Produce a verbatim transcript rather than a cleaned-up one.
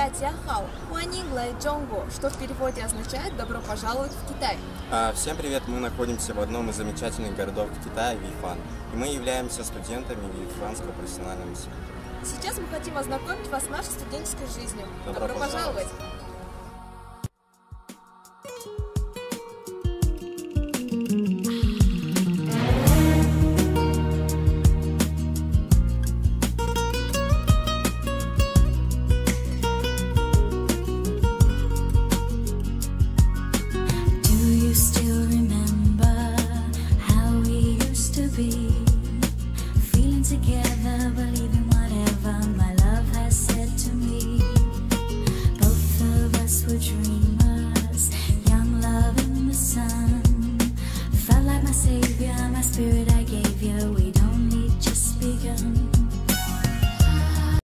Датяхау, Хуанинглай Джонгу, что в переводе означает «добро пожаловать в Китай». А, всем привет! Мы находимся в одном из замечательных городов Китая, Вифан. И мы являемся студентами Вифанского профессионального института. Сейчас мы хотим ознакомить вас с нашей студенческой жизнью. Добро, Добро пожаловать! пожаловать!